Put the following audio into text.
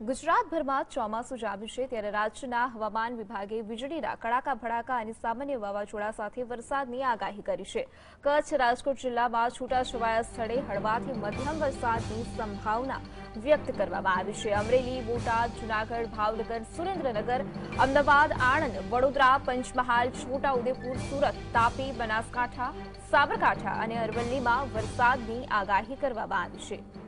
ગુજરાતભરમાં ચોમાસું જામ્યું છે ત્યારે રાજ્યના હવામાન વિભાગે વીજળીના કડાકા ભડાકા અને સામાન્ય વાવાઝોડા સાથે વરસાદની આગાહી કરી છે। કચ્છ રાજકોટ જિલ્લામાં છૂટાછવાયા સ્થળે હળવાથી મધ્યમ વરસાદની સંભાવના વ્યક્ત કરવામાં આવી છે। અમરેલી, બોટાદ, જૂનાગઢ, ભાવનગર, સુરેન્દ્રનગર, અમદાવાદ, આણંદ, વડોદરા, પંચમહાલ, છોટાઉદેપુર, સુરત, તાપી, બનાસકાંઠા, સાબરકાંઠા અને અરવલ્લીમાં વરસાદની આગાહી કરવામાં આવી છે।